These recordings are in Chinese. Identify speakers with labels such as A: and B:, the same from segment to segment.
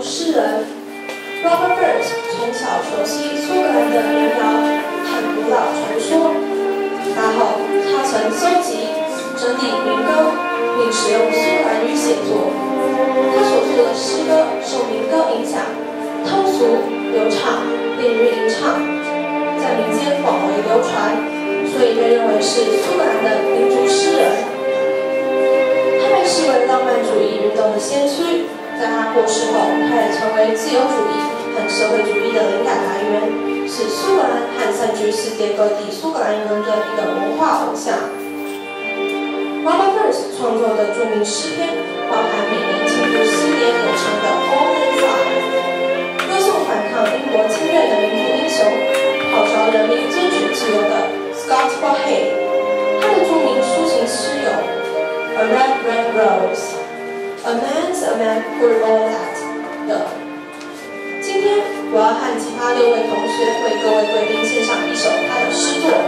A: 诗人。Robert Burns 从小熟悉苏格兰的民谣和古老传说，然后他曾搜集、整理民歌，并使用苏格兰语写作。他所作的诗歌受民歌影响，通俗流畅，便于吟唱，在民间广为流传，所以被认为是苏格兰的民族诗人。他被视为浪漫主义运动的先驱，在他过世后，他也成为自由主义和社会主义的灵感来源，是苏格兰和散居世界各地苏格兰人的一个文化偶像。Robert Burns 创作的著名诗篇，包含每年庆祝新年有唱的《All Inside》，歌颂反抗英国侵略的民族英雄，号召人民争取自由的 Scott for Hay。他的著名抒情诗有 A Red Red Rose、A Man's a Man for All That 等。今天我要和其他6位同学为各位贵宾献上一首他的诗作。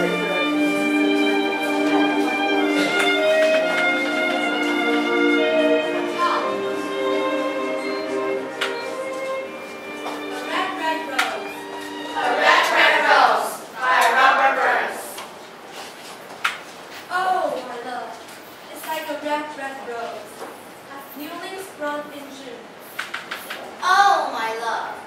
B: Red rose, as newly sprung in June.
C: Oh, my love,